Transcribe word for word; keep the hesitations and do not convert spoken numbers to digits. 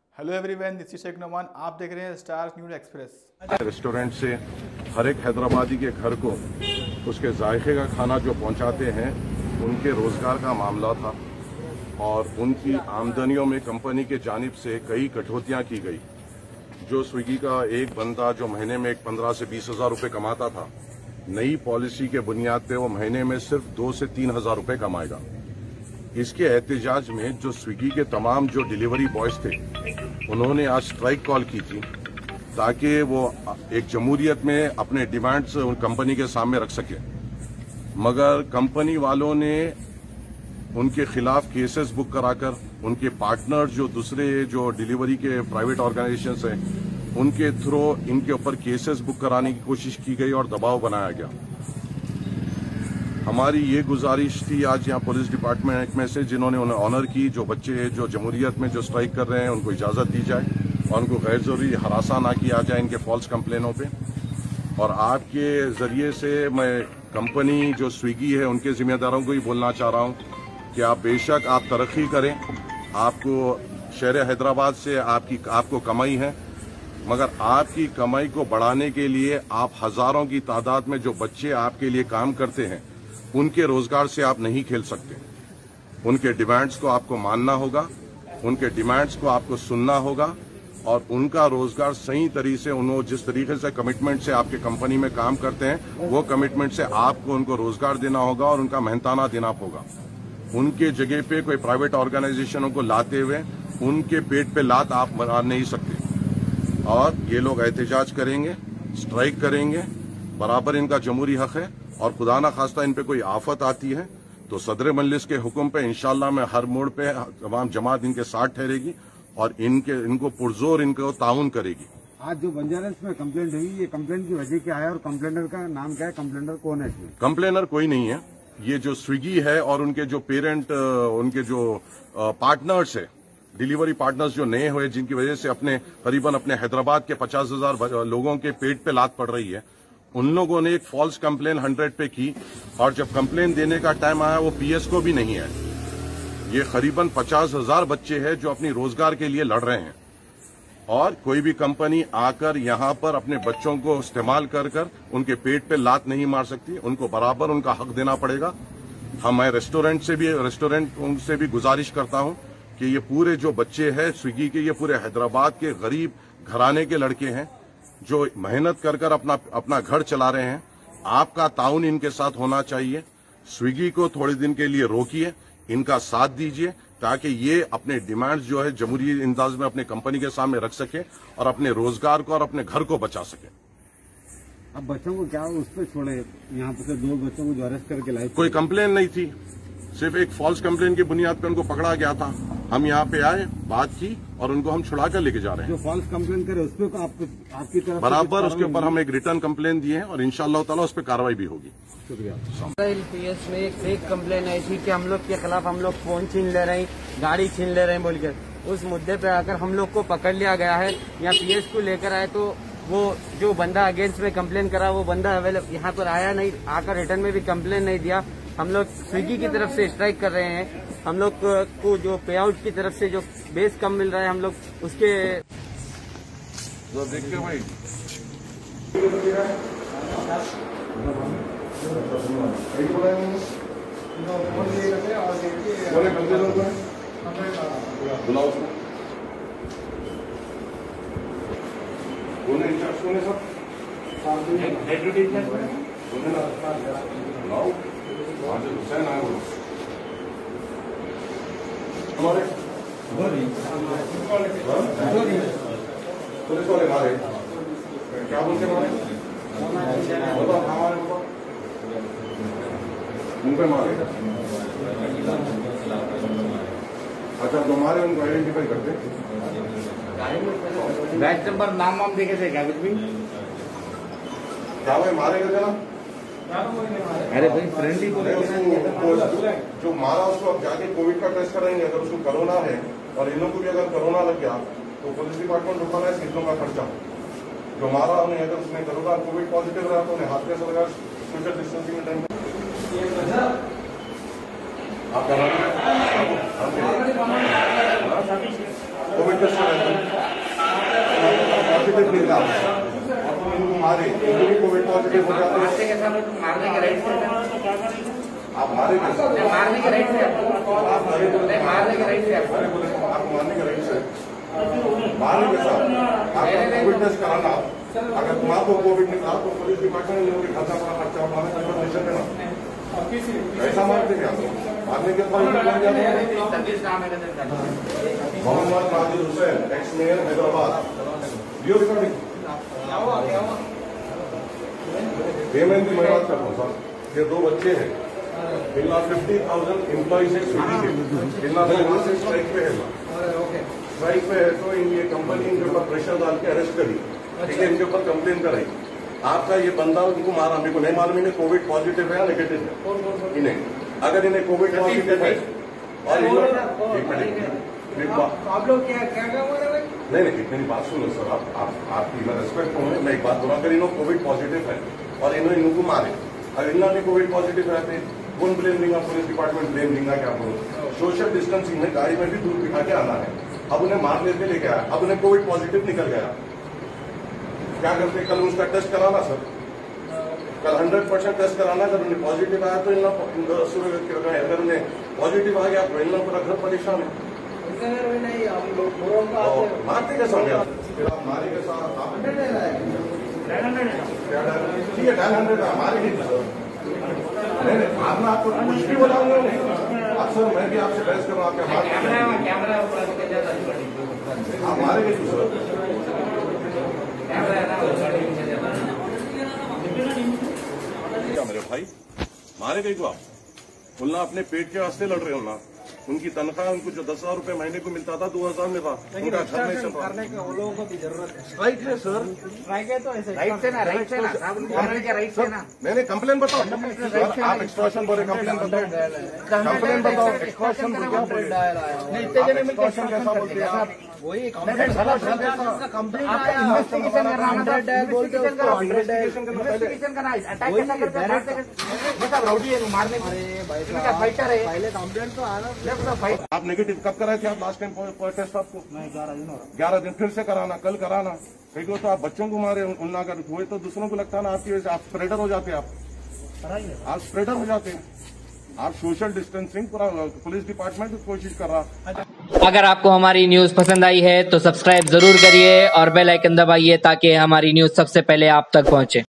Hello everyone, this is Sheikh Noman. आप देख रहे हैं स्टार न्यूज़ एक्सप्रेस। रेस्टोरेंट से हर एक हैदराबादी के घर को उसके जायके का खाना जो पहुंचाते हैं, उनके रोजगार का मामला था और उनकी आमदनियों में कंपनी के जानिब से कई कटौतियां की गई। जो स्विगी का एक बंदा जो महीने में एक पंद्रह से बीस हजार रुपये कमाता था, नई पॉलिसी के बुनियाद पे वो महीने में सिर्फ दो से तीन हजार रुपये कमाएगा। इसके एहतजाज में जो स्विगी के तमाम जो डिलीवरी बॉयज थे, उन्होंने आज स्ट्राइक कॉल की थी ताकि वो एक जमहूरियत में अपने डिमांड्स कंपनी के सामने रख सके। मगर कंपनी वालों ने उनके खिलाफ केसेस बुक कराकर उनके पार्टनर जो दूसरे जो डिलीवरी के प्राइवेट ऑर्गेनाइजेशंस हैं, उनके थ्रू इनके ऊपर केसेस बुक कराने की कोशिश की गई और दबाव बनाया गया। हमारी ये गुजारिश थी आज यहाँ पुलिस डिपार्टमेंट में से, जिन्होंने उन्हें ऑनर की, जो बच्चे जो जमहूरियत में जो स्ट्राइक कर रहे हैं उनको इजाजत दी जाए और उनको गैर जरूरी हरासा ना किया जाए इनके फॉल्स कंप्लेनों पे। और आपके जरिए से मैं कंपनी जो स्विगी है उनके जिम्मेदारों को ही बोलना चाह रहा हूँ कि आप बेशक आप तरक्की करें, आपको शहर हैदराबाद से आपकी आपको कमाई है, मगर आपकी कमाई को बढ़ाने के लिए आप हजारों की तादाद में जो बच्चे आपके लिए काम करते हैं, उनके रोजगार से आप नहीं खेल सकते। उनके डिमांड्स को आपको मानना होगा, उनके डिमांड्स को आपको सुनना होगा और उनका रोजगार सही तरीके से उन्होंने जिस तरीके से कमिटमेंट से आपके कंपनी में काम करते हैं, वो कमिटमेंट से आपको उनको रोजगार देना होगा और उनका मेहनताना देना होगा। उनके जगह पे कोई प्राइवेट ऑर्गेनाइजेशनों को लाते हुए उनके पेट पे लात आप मार नहीं सकते। और ये लोग एहतजाज करेंगे, स्ट्राइक करेंगे, बराबर इनका जमहूरी हक है। और खुदा ना खास्ता इन पे कोई आफत आती है तो सदर मजलिस के हुक्म पे इंशाल्लाह मैं हर मोड़ पे तमाम जमात इनके साथ ठहरेगी और इनके इनको पुरजोर इनको ताउन करेगी। आज जो बंजारा में कंप्लेंट हुई, ये कंप्लेंट की वजह क्या है और कंप्लेनर का नाम क्या है, कंप्लेनर कौन है इसमें? कंप्लेनर कोई नहीं है, ये जो स्विगी है और उनके जो पेरेंट उनके जो पार्टनर्स है, डिलीवरी पार्टनर्स जो नए हुए, जिनकी वजह से अपने करीबन अपने हैदराबाद के पचास हजार लोगों के पेट पे लात पड़ रही है, उन लोगों ने एक फॉल्स कंप्लेन हंड्रेड पे की और जब कंप्लेन देने का टाइम आया वो पीएस को भी नहीं है। ये करीबन पचास हजार बच्चे हैं जो अपनी रोजगार के लिए लड़ रहे हैं और कोई भी कंपनी आकर यहां पर अपने बच्चों को इस्तेमाल कर कर उनके पेट पे लात नहीं मार सकती। उनको बराबर उनका हक देना पड़ेगा। हम मैं रेस्टोरेंट से भी रेस्टोरेंट उनसे भी गुजारिश करता हूं कि ये पूरे जो बच्चे हैं स्विगी के, ये पूरे हैदराबाद के गरीब घराने के लड़के हैं जो मेहनत कर कर अपना अपना घर चला रहे हैं। आपका ताउन इनके साथ होना चाहिए। स्विगी को थोड़े दिन के लिए रोकिए, इनका साथ दीजिए ताकि ये अपने डिमांड्स जो है जमहूरी अंदाज में अपने कंपनी के सामने रख सके और अपने रोजगार को और अपने घर को बचा सके। अब बच्चों को क्या उस पर छोड़े? यहाँ पर दो बच्चों को जो अरेस्ट करके लाए, कोई कंप्लेन नहीं थी, सिर्फ एक फॉल्स कंप्लेन की बुनियाद पर उनको पकड़ा गया था। हम यहाँ पे आए, बात की और उनको हम छुड़ा कर लेके जा रहे हैं। जो फॉल्स कंप्लेन करे उस पर आप, आपकी तरफ बराबर उसके ऊपर हम एक रिटर्न कंप्लेन दिए हैं और इंशाअल्लाह ताला उस पर कार्रवाई भी होगी। शुक्रिया। पीएस में एक फेक कंप्लेन आई थी कि हम लोग के खिलाफ हम लोग फोन छीन ले रहे हैं, गाड़ी छीन ले रहे हैं बोलकर, उस मुद्दे पे आकर हम लोग को पकड़ लिया गया है। यहाँ पीएस को लेकर आए तो वो जो बंदा अगेंस्ट में कंप्लेन करा वो बंदा अवेलेबल यहाँ पर आया नहीं, आकर रिटर्न में भी कंप्लेन नहीं दिया। हम लोग स्विगी की तरफ से स्ट्राइक कर रहे हैं। हम लोग को जो पे आउट की तरफ से जो बेस कम मिल रहा है, हम लोग उसके तो देखते भाई बुलाओ हुसैन आए हमारे पुलिस वाले मारे, क्या बोलते मारे? बताओ हमारे मुंह पे मारे। अच्छा, जो मारे उनको आइडेंटिफाई करते, बैच नंबर नाम वाम देखे थे क्या कुछ भी? क्या भाई मारे गए थे ना? अरे भाई फ्रेंडली जो मारा उसको अब जाके कोविड का टेस्ट कराएंगे। अगर उसको कोरोना है और इन लोगों को भी अगर कोरोना लग गया तो पुलिस डिपार्टमेंट उठाना है कितनों का खर्चा। जो मारा उन्हें अगर उसने कोरोना कोविड पॉजिटिव रहा तो उन्हें हाथ कैसे लगा, सोशल डिस्टेंसिंग में टाइम आप कोविड टेस्ट पॉजिटिव निकला और इनको मारे, इनको भी कोविड पॉजिटिव हो जाते हैं। मारने के राइट से आप मारे कैसे? मारने के राइट से आप मारे बोले मारने के राइट से आप मारने के राइट से मारने के साथ आपका कोविड टेस्ट कराना। अगर तुम्हारा कोविड निकला तो पुलिस डिपार्टमेंट ने उनके खाता पर खर्चा उठाना कंफर्मेशन देना। ऐसा मारते क्या मारने के बाद Mohammad Nazir Hussain, ex mayor Hyderabad. Video recording payment की मैं बात करता हूँ सर। ये दो बच्चे हैं, इनका फिफ्टी थाउजेंड एम्प्लॉइज है स्विगी के, इनका यहाँ से स्ट्राइक पे है, स्ट्राइक पे है तो ये कंपनी इनके ऊपर प्रेशर डाल के अरेस्ट करी, ठीक है, इनके ऊपर कंप्लेन कराई। आपका ये बंदा उनको मारा, मेरे को नहीं मालूम इन्हें कोविड पॉजिटिव है या नेगेटिव है। इन्हें अगर इन्हें कोविड पॉजिटिव है और आप लोग क्या क्या नहीं नहीं इतनी बात सुनो सर, आप आप आपकी मैं रेस्पेक्ट करूँ, मैं एक बात बोला, अगर इन्होंने कोविड पॉजिटिव है और इन्होंने इनको मारे, अगर इन्होंने कोविड पॉजिटिव रहते कौन ब्लेम देगा? पुलिस डिपार्टमेंट ब्लेम देगा क्या? बोलो सोशल डिस्टेंसिंग में गाड़ी में भी दूर बिठा के आना है। अब उन्हें मार लेते लेके आया, अब उन्हें कोविड पॉजिटिव निकल गया, क्या करते? कल उसका टेस्ट कराना सर, कल हंड्रेड परसेंट टेस्ट कराना। अगर उन्हें पॉजिटिव आया तो इन अगर उन्हें पॉजिटिव आ गया तो इन लोग पूरा घर परेशान है। मारते कैसा मारे के साथ ठीक है, टेन हंड्रेड हमारे नहीं सर, नहीं नहीं मारना आपको कुछ भी बोलाऊंगा नहीं आप सर, मैं भी आपसे बहस कर रहा हूँ, आप मारे नहीं सर। मेरे भाई मारे गई को आप बोलना अपने पेट के वास्ते लड़ रहे हो ना। उनकी तनख्वाह उनको जो दस हजार रूपये महीने को मिलता था दो हजार में था, उनका घर नहीं चल रहा। करने के वो लोगों को भी जरूरत है, स्ट्राइक है सर, स्ट्राइक है तो ऐसे राइट से ना, राइट से ना, राइट से ना। नहीं नहीं कंप्लेन बताओ, आप एक्सटॉर्शन बोले कंप्लेन बताओ, कंप्लेन बताओ, एक्सटॉर्शन एक्सटॉर्शन कैसा बोलते हैं आप? वही कंप्लेन इन्वेस्टिगेशन करना, अटैक कैसा करते हैं? सब राउडी है, मारने फाइटर है, पहले कंप्लेंट तो आना। आप नेगेटिव कब कराए थे आप लास्ट टाइम टेस्ट? आपको ग्यारह दिन ग्यारह दिन फिर से कराना, कल कराना। कई तो आप बच्चों को मारे, उन अगर हुए तो दूसरों को लगता है ना आपकी वजह से आप स्प्रेडर हो जाते हैं, आप आप स्प्रेडर हो जाते हैं। आप सोशल डिस्टेंसिंग पूरा पुलिस डिपार्टमेंट कोशिश कर रहा। अगर आपको हमारी न्यूज पसंद आई है तो सब्सक्राइब जरूर करिए और बेल आइकन दबाइए ताकि हमारी न्यूज सबसे पहले आप तक पहुंचे।